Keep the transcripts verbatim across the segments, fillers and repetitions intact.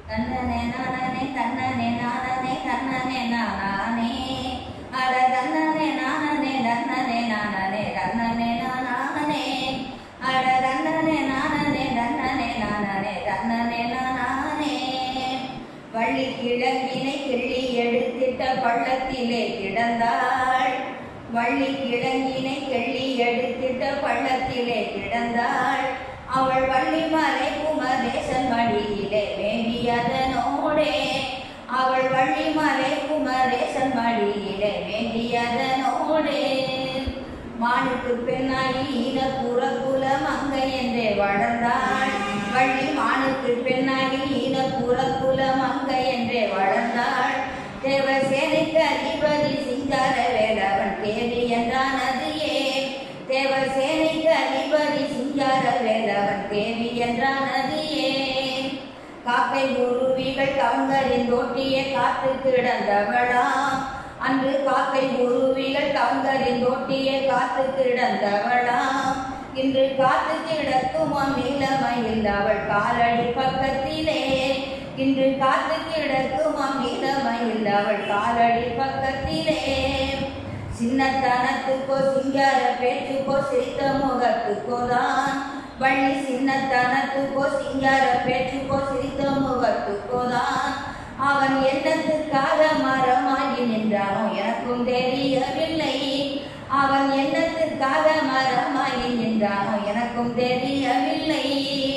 தன்னனே நானே தன்னனே நானே தன்னனே நானே அட தன்னனே நானே தன்னனே நானே தன்னனே நானே அட தன்னனே நானே தன்னனே நானே தன்னனே நானே வள்ளி கிழங்கினை கிள்ளி எடுத்திட்ட பள்ளத்திலே கிடந்தாள் வள்ளி கிழங்கினை கிள்ளி எடுத்திட்ட பள்ளத்திலே கிடந்தாள் அவள் வள்ளிமலை குமரேசன் மடியிலே வேண்டியதனோடே அவள் வள்ளிமலை குமரேசன் மடியிலே வேண்டியதனோடே மானுக்கு பெண்ணாகி ஈன புறக்குல மங்கை என்றே வளர்ந்தாள் வள்ளி மானுக்கு பெண்ணாகி ஈன புறக்குல மங்கை என்றே வளர்ந்தாள் தேவசேனைக்கு அதிபதி சிங்கார வேலவன் தேவி என்றானது ஏன் தேவசேனைக்கு அதிபதி சிங்கார வேலவன் தேவி என்றானது ஏன் காக்கை குருவிகள் கவங்கரின் தோட்டியே காத்து கிடந்தவளாம் அன்று காக்கை குருவிகள் கவங்கரின் தோட்டியே காத்து கிடந்தவளாம் இன்று காத்து கிடக்குமாம் நீலமயில் அவள் காலடி பக்கத்திலே இன்று காத்து கிடக்குமாம் நீலமயில் அவள் காலடி பக்கத்திலே சின்னத்தனத்துக்கோ சிங்கார பேச்சுக்கோ சிரித்த முகத்துக்கோ தான் வள்ளி சின்னத்தனத்துக்கோ சிங்கார பேச்சுக்கோ சிரித்த முகத்துக்கோ தான் அவன் எண்ணத்துக்காக மரமாகி நின்றானோ எனக்கும் தெரியவில்லை அவன் எண்ணத்துக்காக மரமாகி நின்றானோ எனக்கும் தெரியவில்லை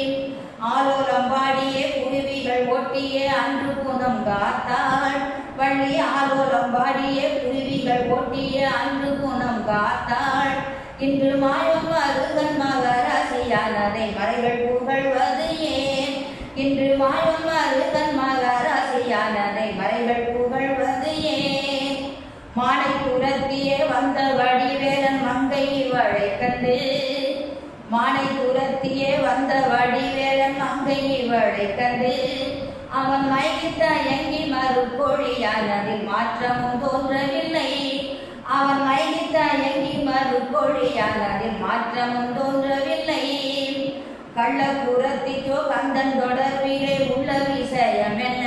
ஆலோலம்பாடியே குருவிகள் ஒட்டியே அன்று குணம் காத்தாள் வள்ளி ஆலோலம்பாடியே குருவிகள் ஒட்டியே அன்று குணம் காத்தாள் இன்று மாயம் மருகன் மகராசியானதை மறைகள் புகழ்வது ஏன் இன்று மாயம் மருகன் மகராசியானதை மறைகள் புகழ்வது ஏன் மானை துரத்தியே வந்த வடிவேலன் மங்கை இவளை கண்டு மானை துரத்தியே வந்த வடிவேலன் மங்கை இவளை கண்டு அவன் மயங்கித்த எங்கி மறுகோழியானதில் மாற்றமும் தோன்றவில்லை அவன் மயங்கித்த எங்கி மறுகோழியானதில் மாற்றமும் தோன்றவில்லை கள்ளப்புறத்திக்கோ கந்தன் தொடர்பிலே உள்ள விஷயம் என்ன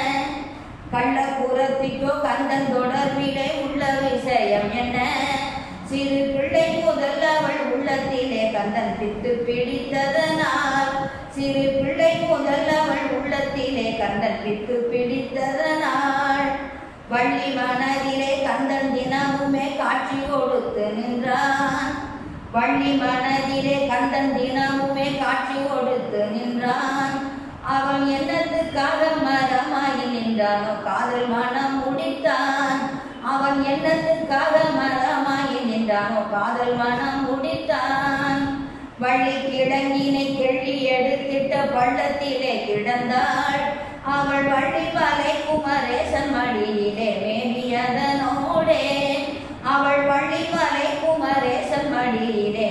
கள்ளப்புறத்திக்கோ கந்தன் தொடர்பிலே உள்ள விஷயம் என்ன சிறு பிள்ளை முதல் அவள் உள்ளத்திலே கந்தன் பித்து பிடித்ததனால் சிறு பிள்ளை முதல் அவள் உள்ளத்திலே கந்தன் பித்து பிடித்ததனால் வள்ளி மனதிலே கந்தன் தினமுமே காட்சி கொடுத்து நின்றான் வள்ளி மனதிலே கந்தன் தினமுமே காட்சி கொடுத்து நின்றான் அவன் எண்ணத்துக்காக மரமாகி நின்றானோ காதல் மனம் முடித்தான் அவன் எண்ணத்துக்காக மரமாகி நின்றானோ காதல் மனம் முடித்தான் வள்ளி கிழங்கினை கிள்ளி எடுத்திட்ட பள்ளத்திலே கிடந்தாள் அவள் வள்ளிமலை குமரேசன் மடியிலே வேண்டியதனோடே அவள் வள்ளிமலை குமரேசன் மடியிலே